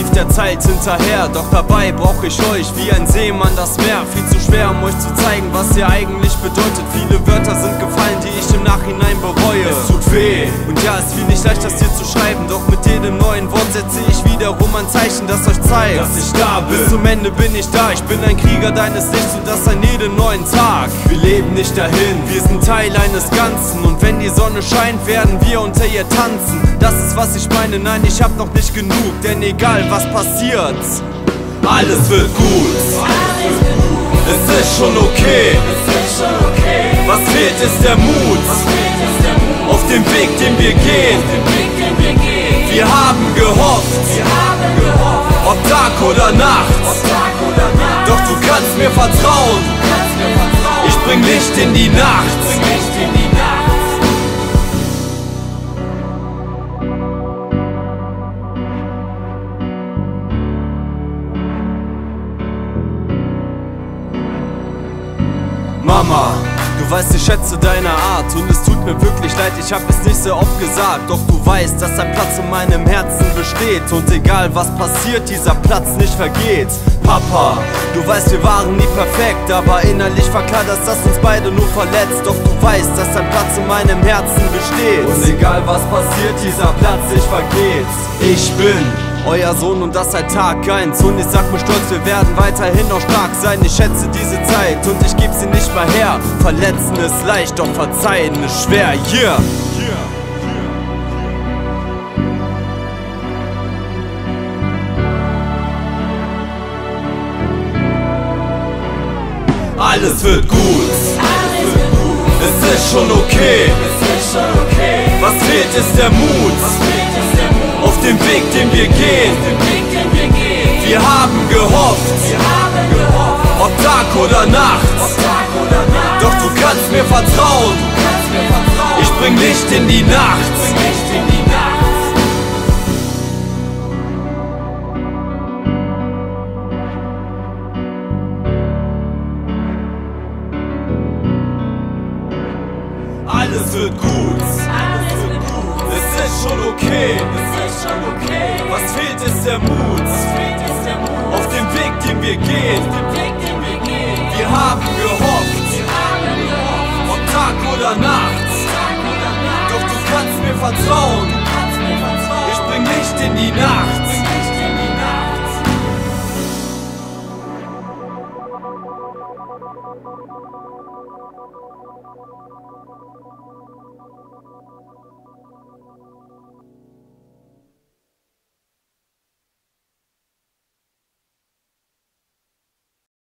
lauf der Zeit hinterher, doch dabei brauch ich euch wie ein Seemann das Meer. Viel zu schwer, um euch zu zeigen, was ihr eigentlich bedeutet. Viele Wörter sind gefallen, die ich im Nachhinein bereue. Es tut weh, und ja, es fiel nicht leicht, das dir zu schreiben. Doch mit jedem neuen Wort setze ich wiederum ein Zeichen, das euch zeigt, dass ich da bin. Bis zum Ende bin ich da, ich bin ein Krieger deines Lichts und das an jedem neuen Tag. Wir leben nicht dahin, wir sind Teil eines Ganzen. Und wenn die Sonne scheint, werden wir unter ihr tanzen. Das ist, was ich meine, nein, ich hab noch nicht genug. Denn egal was passiert, alles wird gut. Es ist schon okay. Was fehlt ist der Mut. Auf dem Weg, den wir gehen. Wir haben gehofft, ob Tag oder Nacht. Doch du kannst mir vertrauen. Ich bring Licht in die Nacht. Mama, du weißt, ich schätze deine Art und es tut mir wirklich leid, ich hab es nicht sehr oft gesagt. Doch du weißt, dass ein Platz in meinem Herzen besteht und egal was passiert, dieser Platz nicht vergeht. Papa, du weißt, wir waren nie perfekt, aber innerlich war klar, dass das uns beide nur verletzt. Doch du weißt, dass ein Platz in meinem Herzen besteht und egal was passiert, dieser Platz nicht vergeht. Ich bin euer Sohn und das seit Tag 1 und ich sag mir stolz, wir werden weiterhin noch stark sein. Ich schätze diese Zeit und ich geb sie nicht mehr her. Verletzen ist leicht, doch verzeihen ist schwer, yeah. Alles wird gut. Es ist schon okay. Was fehlt ist der Mut. Auf dem Weg, den wir gehen. Wir haben gehofft, ob Tag oder Nacht. Doch du kannst mir vertrauen. Ich bring Licht in die Nacht. Alles wird gut. Es ist schon okay. Was fehlt ist der Mut. Auf dem Weg, den wir gehen. Wir haben gehofft, ob Tag oder Nacht. Doch du kannst mir vertrauen. Ich bring Licht in die Nacht.